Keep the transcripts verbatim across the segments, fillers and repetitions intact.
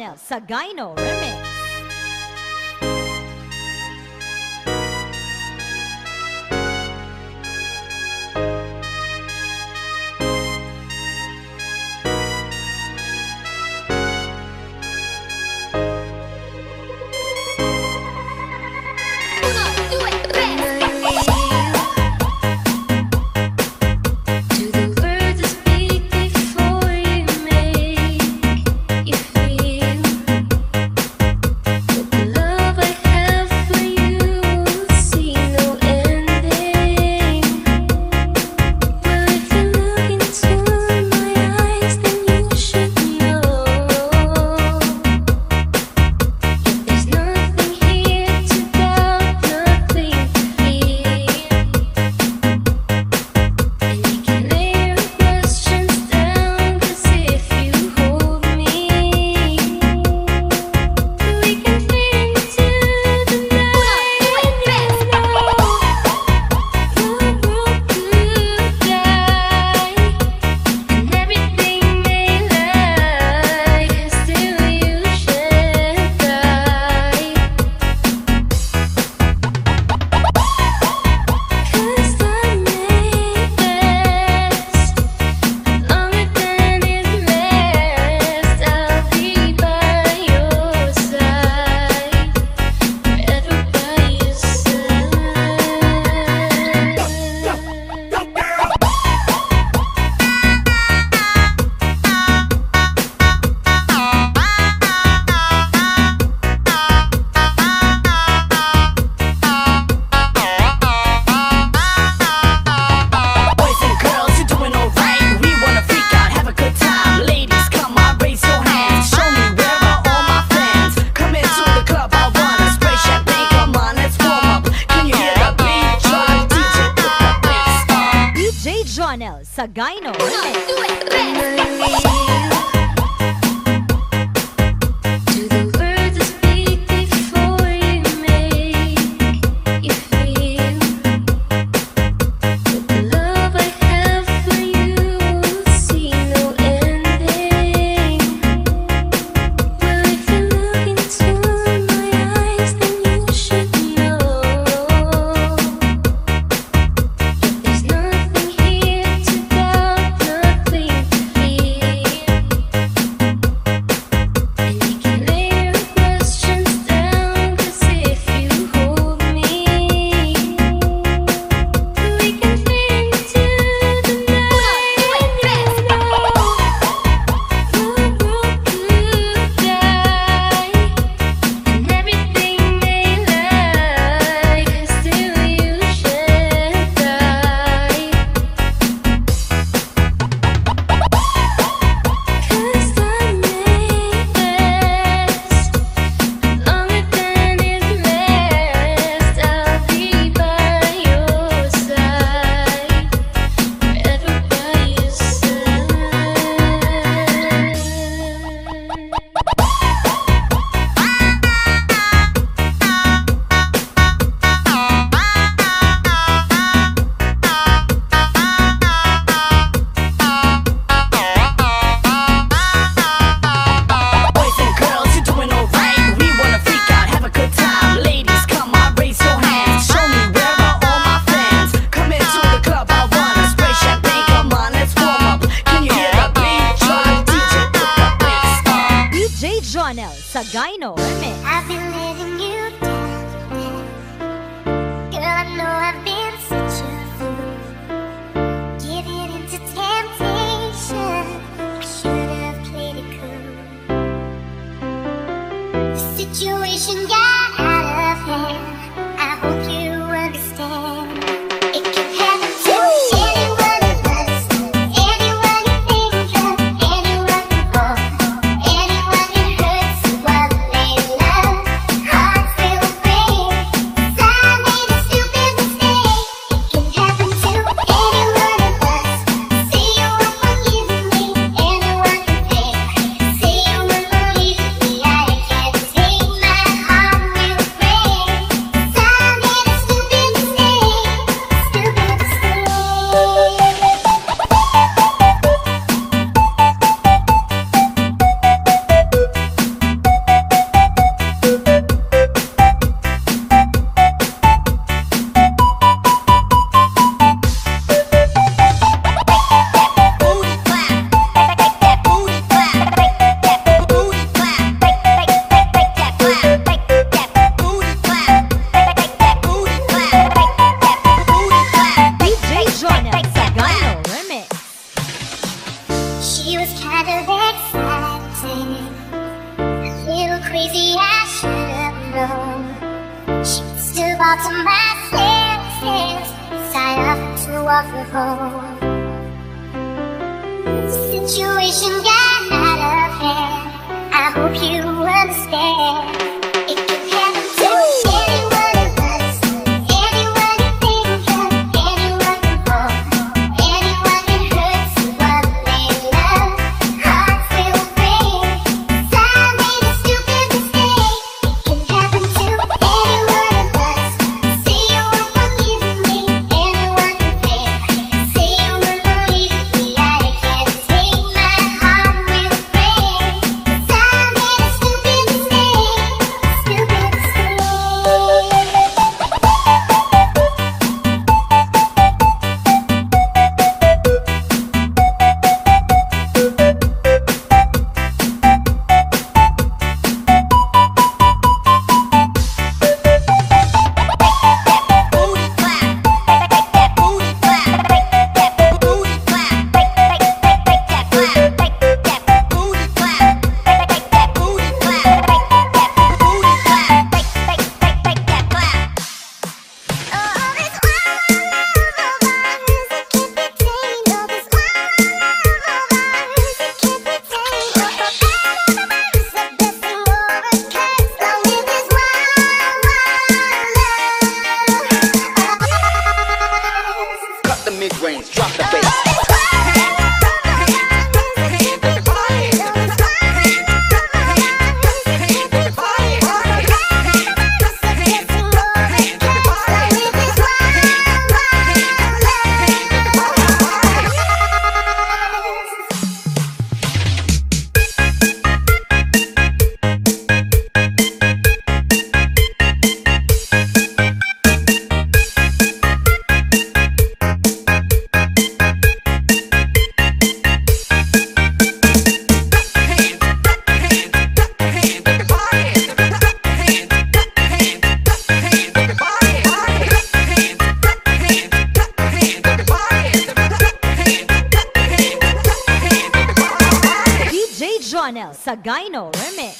Jonel sa Gyno Remix. Jonel sa Gyno Remix. Jonel sa Gyno Remix. I've been letting you down, girl. I know I've been such a fool, giving into temptation. I should have played it cool. The situation got out of hand. I hope you understand. It can happen to anyone of us, anyone you think of, anyone you want, anyone you hurt. So while the to fall to my senses. Desire to walk the home. Situation got out of hand. I hope you understand. It can happen to anyone of us, anyone you think of, anyone you want, anyone can hurt someone they love. Hearts will break. Some made a stupid mistake. It can happen to anyone of us. Say you won't forgive me, anyone can pay. Say you won't believe me, I can't take my heart will break. Some made a stupid mistake, stupid mistake. Booty clap, break that booty clap, break that booty clap, break break break break that clap, break that booty clap, break break that booty clap, break that booty clap, break break break break that clap. Oh, this wild love of ours, it can't be tamed. Oh, this wild love of ours, it can't be tamed. Oh, for better the worse, the blessing or a curse. Long live this wild, wild love. Cut the mid-range, drop the bass. D J Jonel sa Gyno Remix.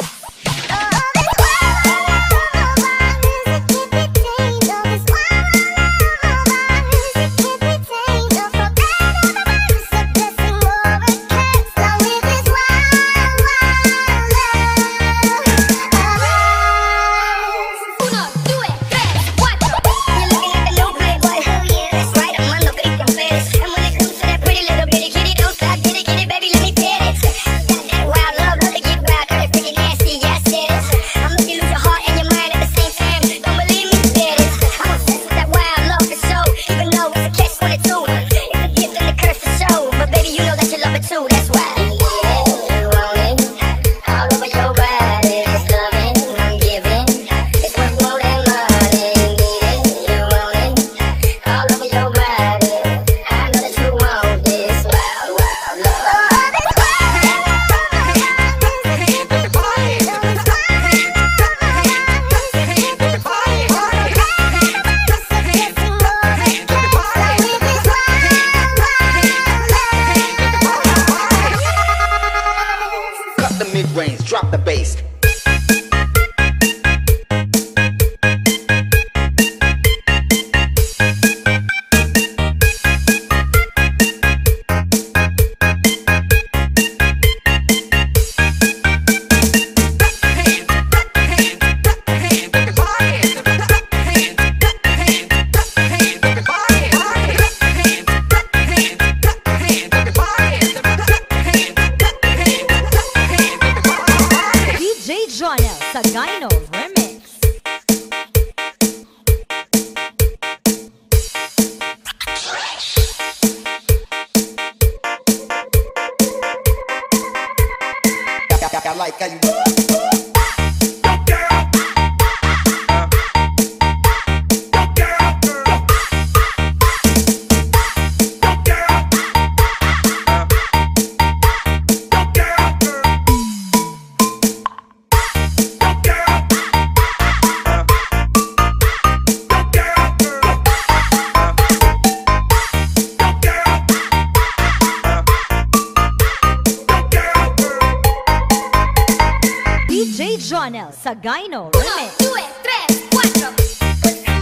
That's why you want it all over your body. It's loving, I'm giving. It's worth more than money. You need it, you want it all over your body. I know that you want this wild, wild love. Oh, this wild love is a hippie boy. Oh, this wild love is a hippie boy. Oh, it's a blessing or a curse. Long live this wild, wild love. Cut the mid-range, drop the bass. D J Jonel sa Gyno Remix. I like how you. D J Jonel sa Gyno Remix. Uno, due, tre, quattro.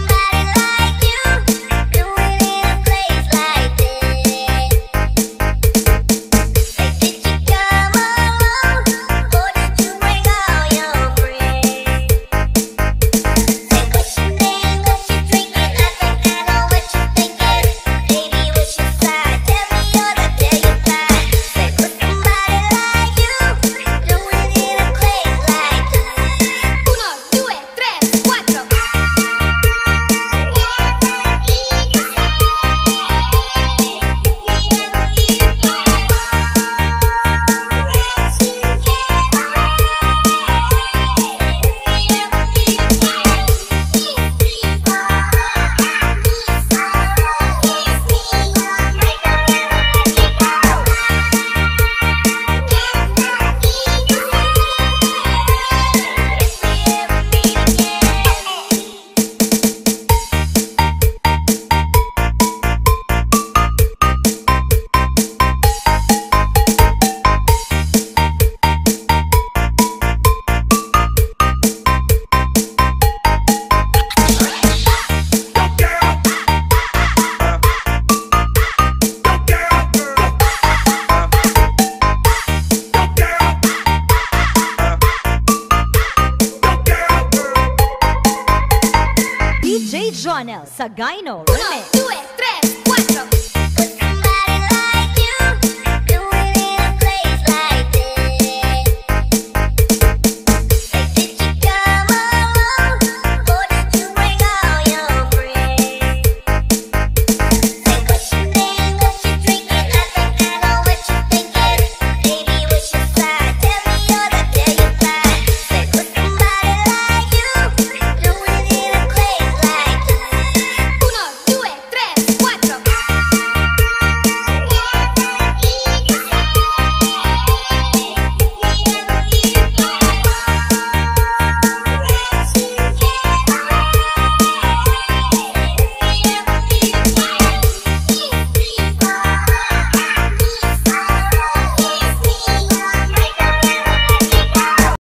Jonel Sagayno Uno, Remix. due,